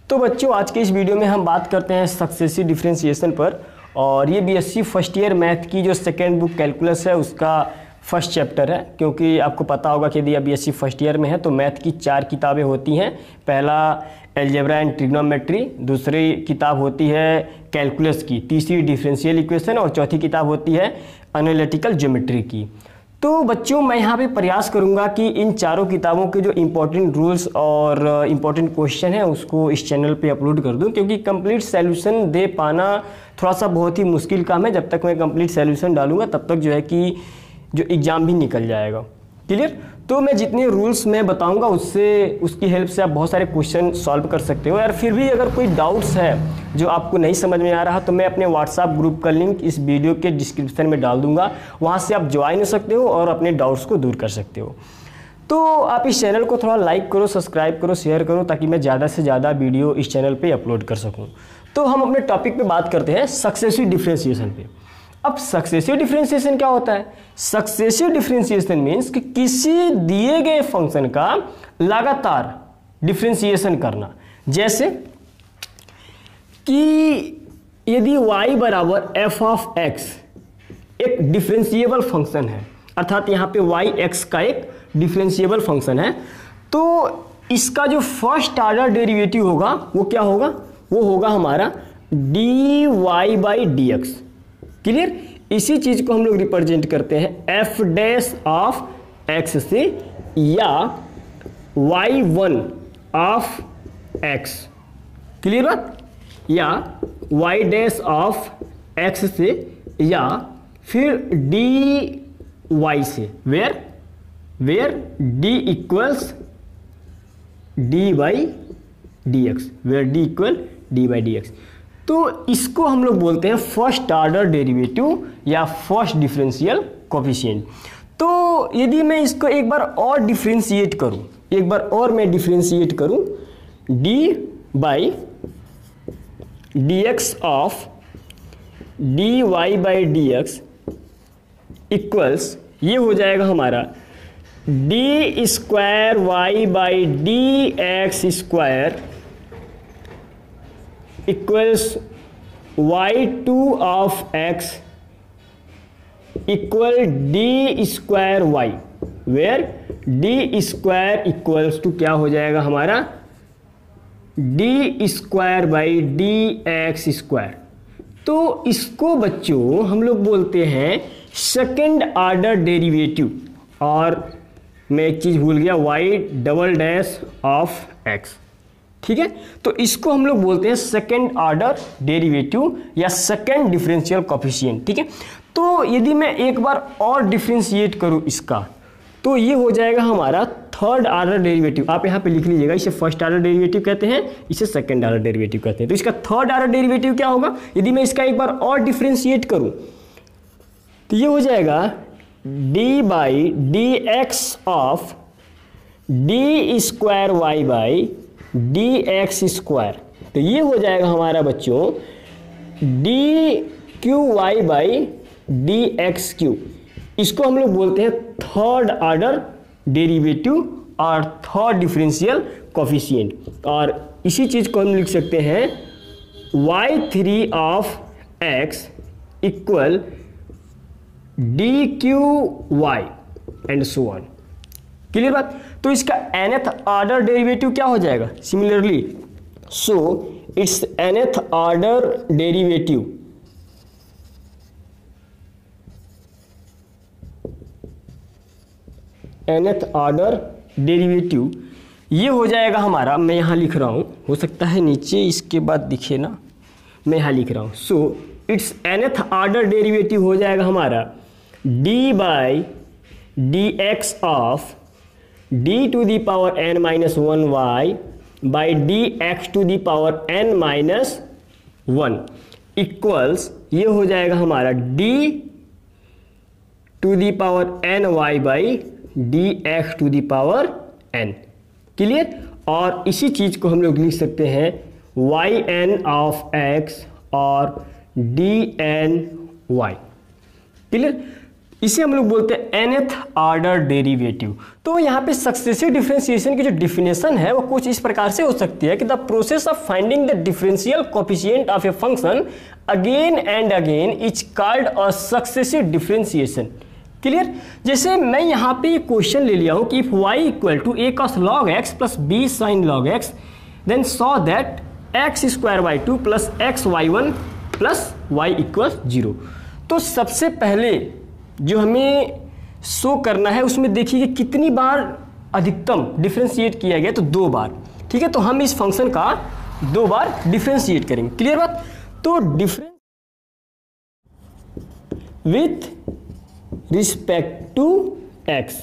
तो बच्चों आज के इस वीडियो में हम बात करते हैं सक्सेसिव डिफरेंशिएशन पर। और ये बीएससी फर्स्ट ईयर मैथ की जो सेकेंड बुक कैलकुलस है उसका फर्स्ट चैप्टर है। क्योंकि आपको पता होगा कि यदि आप बीएससी फर्स्ट ईयर में है तो मैथ की 4 किताबें होती हैं। पहला एलजेब्रा एंड ट्रिग्नोमेट्री, दूसरी किताब होती है कैलकुलस की, तीसरी डिफरेंशियल इक्वेशन और चौथी किताब होती है एनालिटिकल ज्योमेट्री की। तो बच्चों मैं यहाँ पे प्रयास करूँगा कि इन चारों किताबों के जो इम्पोर्टेंट रूल्स और इम्पोर्टेंट क्वेश्चन है उसको इस चैनल पे अपलोड कर दूँ, क्योंकि कंप्लीट सॉल्यूशन दे पाना थोड़ा सा बहुत ही मुश्किल काम है। जब तक मैं कंप्लीट सॉल्यूशन डालूंगा तब तक जो है कि जो एग्ज़ाम भी निकल जाएगा। क्लियर? तो मैं जितने रूल्स मैं बताऊंगा उसकी हेल्प से आप बहुत सारे क्वेश्चन सॉल्व कर सकते हो। यार फिर भी अगर कोई डाउट्स है जो आपको नहीं समझ में आ रहा तो मैं अपने व्हाट्सएप ग्रुप का लिंक इस वीडियो के डिस्क्रिप्शन में डाल दूंगा, वहाँ से आप ज्वाइन हो सकते हो और अपने डाउट्स को दूर कर सकते हो। तो आप इस चैनल को थोड़ा लाइक करो, सब्सक्राइब करो, शेयर करो, ताकि मैं ज़्यादा से ज़्यादा वीडियो इस चैनल पर अपलोड कर सकूँ। तो हम अपने टॉपिक पर बात करते हैं सक्सेसिव डिफरेंशिएशन पे। अब सक्सेसिव डिफरेंशिएशन क्या होता है? सक्सेसिव डिफरेंशिएशन मीन्स कि किसी दिए गए फंक्शन का लगातार डिफरेंशिएशन करना। जैसे कि यदि y बराबर एफ ऑफ एक्स एक डिफरेंशिएबल फंक्शन है, अर्थात यहाँ पे y x का एक डिफरेंशिएबल फंक्शन है, तो इसका जो फर्स्ट ऑर्डर डेरिवेटिव होगा वो क्या होगा? वो होगा हमारा dy by D X. Clear? इसी चीज को हम लोग रिप्रेजेंट करते हैं एफ डैश ऑफ एक्स से या y1 ऑफ एक्स। क्लियर बात? या y डैश ऑफ एक्स से या फिर dy से, where d equals d by D X, where d equal d by D X. तो इसको हम लोग बोलते हैं फर्स्ट ऑर्डर डेरिवेटिव या फर्स्ट डिफरेंशियल कोफिशिएंट। तो यदि मैं इसको एक बार और डिफरेंशिएट करूं, एक बार और मैं डिफरेंशिएट करूं, d by D X of dy by D X equals, ये हो जाएगा हमारा d square y by D X square equals y2 of x equal d square y, where d square equals to क्या हो जाएगा हमारा d square by D X square. तो इसको बच्चों हम लोग बोलते हैं सेकेंड ऑर्डर डेरिवेटिव। और मैं एक चीज भूल गया, y double dash of x। ठीक है? तो इसको हम लोग बोलते हैं सेकेंड ऑर्डर डेरिवेटिव या सेकेंड डिफरेंशियल कोफिशिएंट। ठीक है? तो यदि मैं एक बार और डिफरेंशिएट करूं इसका, तो ये हो जाएगा हमारा थर्ड ऑर्डर डेरिवेटिव। आप यहाँ पे लिख लीजिएगा, इसे फर्स्ट ऑर्डर डेरिवेटिव कहते हैं, इसे सेकेंड ऑर्डर डेरिवेटिव कहते हैं। तो इसका थर्ड ऑर्डर डेरिवेटिव क्या होगा? यदि मैं इसका एक बार और डिफरेंशिएट करूं तो ये हो जाएगा d by D X of D square Y by D X square. तो ये हो जाएगा हमारा बच्चों D cube Y by D X cube. इसको हम लोग बोलते हैं थर्ड ऑर्डर डेरिवेटिव और थर्ड डिफरेंशियल कोफिशिएंट। और इसी चीज को हम लिख सकते हैं y3 of x equal D cube Y and so on. Clear बात? तो इसका nth ऑर्डर डेरिवेटिव क्या हो जाएगा? Similarly, so it's nth order derivative ये हो जाएगा हमारा, मैं यहाँ लिख रहा हूँ, हो सकता है नीचे इसके बाद दिखे ना, मैं यहाँ लिख रहा हूँ। So it's nth order derivative हो जाएगा हमारा d by D X of d to the power n minus 1y by D X to the power n minus 1 equals, ये हो जाएगा हमारा d to the power n y by D X to the power n। Clear? और इसी चीज को हम लोग लिख सकते हैं yn ऑफ x और dn y। क्लियर? इसे हम लोग बोलते हैं nth ऑर्डर डेरिवेटिव। तो यहाँ पे सक्सेसिव डिफरेंशिएशन की जो डिफिनेशन है वो कुछ इस प्रकार से हो सकती है कि the process of finding the differential coefficient of a function again and again is called a successive differentiation. Clear? जैसे मैं यहाँ पे क्वेश्चन ले लिया हूँ कि if y equal to a cos log x plus b sin log x then show that x square Y two plus X Y one plus Y equal 0। तो सबसे पहले जो हमें शो करना है उसमें देखिए कि कितनी बार अधिकतम डिफरेंशिएट किया गया, तो 2 बार। ठीक है, तो हम इस फंक्शन का 2 बार डिफरेंशिएट करेंगे। क्लियर बात? तो difference with respect to x।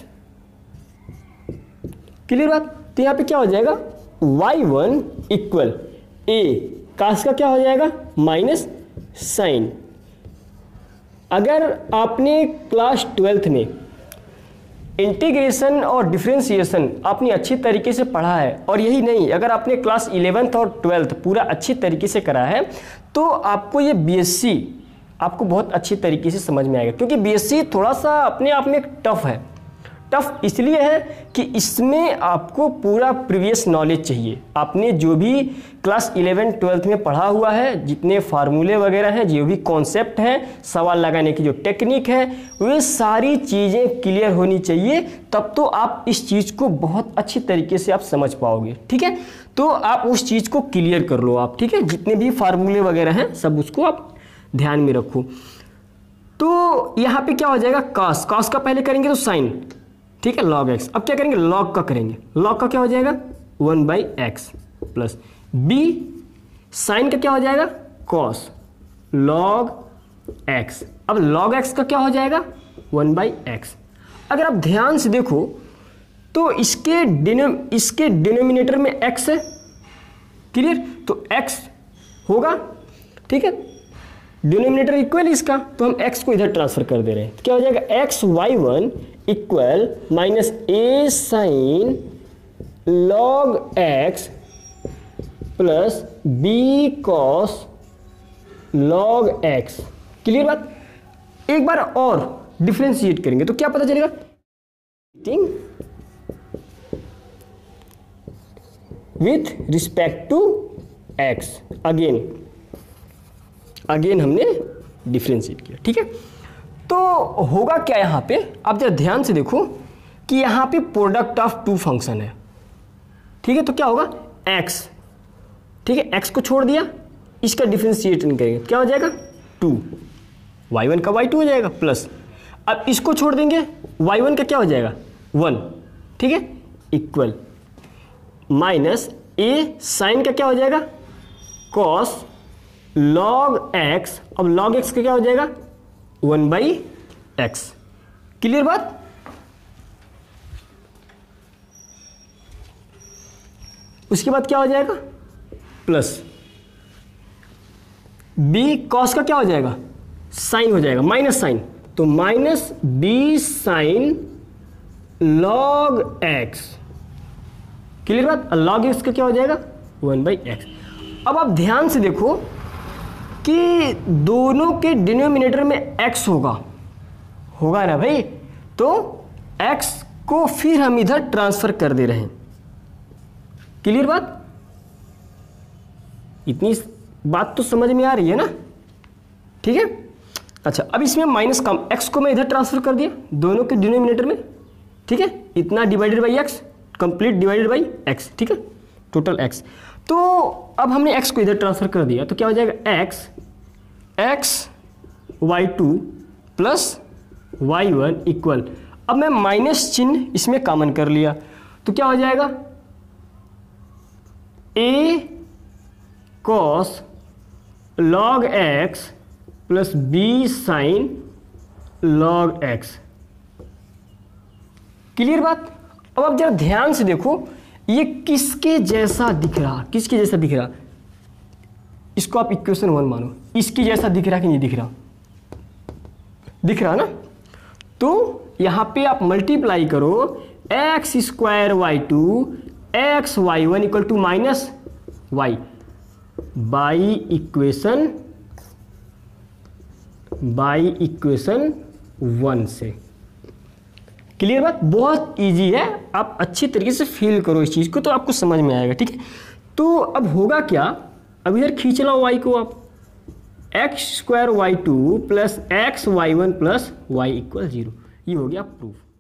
Clear बात? तो यहां पे क्या हो जाएगा, y1 इक्वल a कास का क्या हो जाएगा माइनस साइन। अगर आपने क्लास 12th में इंटीग्रेशन और डिफरेंशिएशन आपने अच्छी तरीके से पढ़ा है, और यही नहीं अगर आपने क्लास 11th और 12th पूरा अच्छी तरीके से करा है, तो आपको ये बीएससी आपको बहुत अच्छी तरीके से समझ में आएगा। क्योंकि बीएससी थोड़ा सा अपने आप में टफ है। टफ इसलिए है कि इसमें आपको पूरा प्रीवियस नॉलेज चाहिए। आपने जो भी क्लास 11 12th में पढ़ा हुआ है, जितने फार्मूले वगैरह हैं, जो भी कॉन्सेप्ट हैं, सवाल लगाने की जो टेक्निक है, वे सारी चीज़ें क्लियर होनी चाहिए। तब तो आप इस चीज़ को बहुत अच्छी तरीके से आप समझ पाओगे। ठीक है, तो आप उस चीज़ को क्लियर कर लो आप। ठीक है, जितने भी फार्मूले वगैरह हैं सब उसको आप ध्यान में रखो। तो यहाँ पे क्या हो जाएगा, कास का पहले करेंगे तो साइन। ठीक है, लॉग एक्स। अब क्या करेंगे, लॉग का करेंगे। लॉग का क्या हो जाएगा 1/x प्लस b साइन का क्या हो जाएगा कॉस लॉग एक्स। अब लॉग एक्स का क्या हो जाएगा 1/x। अगर आप ध्यान से देखो तो इसके डिनोमिनेटर में x है। क्लियर? तो x होगा। ठीक है, डिनोमिनेटर इक्वल इसका, तो हम x को इधर ट्रांसफर कर दे रहे हैं। तो क्या हो जाएगा xy1 equal minus a sine log x plus b cos log x। Clear बात? एक बार और डिफरेंशिएट करेंगे तो क्या पता चलेगा, with respect to x। Again हमने डिफरेंशिएट किया। ठीक है, तो होगा क्या यहाँ पे, आप जरा ध्यान से देखो कि यहाँ पे प्रोडक्ट ऑफ 2 फंक्शन है। ठीक है, तो क्या होगा x। ठीक है, x को छोड़ दिया, इसका डिफरेंशिएट करेंगे क्या हो जाएगा 2, y1 का y2 हो जाएगा प्लस, अब इसको छोड़ देंगे y1 का क्या हो जाएगा 1। ठीक है, इक्वल माइनस a साइन का क्या हो जाएगा cos log x। अब log x का क्या हो जाएगा 1/x। क्लियर बात? उसके बाद क्या हो जाएगा प्लस b cos का क्या हो जाएगा साइन हो जाएगा माइनस साइन, तो minus b sine log x। Clear बात? log x का क्या हो जाएगा 1/x। अब आप ध्यान से देखो कि दोनों के डिनोमिनेटर में x होगा ना भाई, तो x को फिर हम इधर ट्रांसफर कर दे रहे हैं। क्लियर बात? इतनी बात तो समझ में आ रही है ना? ठीक है, अच्छा अब इसमें माइनस कम, x को मैं इधर ट्रांसफर कर दिया दोनों के डिनोमिनेटर में। ठीक है, इतना divided by x, complete divided by x। ठीक है, टोटल x। तो अब हमने x को इधर ट्रांसफर कर दिया तो क्या हो जाएगा x y2 plus y1 equal, अब मैं माइनस चिन्ह इसमें कॉमन कर लिया तो क्या हो जाएगा a cos log x plus b sin log x। Clear बात? अब आप जरा ध्यान से देखो ये किसके जैसा दिख रहा, किसके जैसा दिख रहा, इसको आप इक्वेशन 1 मानो, इसकी जैसा दिख रहा कि नहीं दिख रहा, दिख रहा ना? तो यहां पे आप मल्टीप्लाई करो X square Y two X Y one equal to minus Y by equation 1 से। क्लियर बात, बहुत इजी है, आप अच्छी तरीके से फील करो इस चीज़ को तो आपको समझ में आएगा। ठीक है, तो अब होगा क्या, अब इधर खींच लो y को, आप x² y2 plus x y1 plus y = 0, ये हो गया प्रूफ।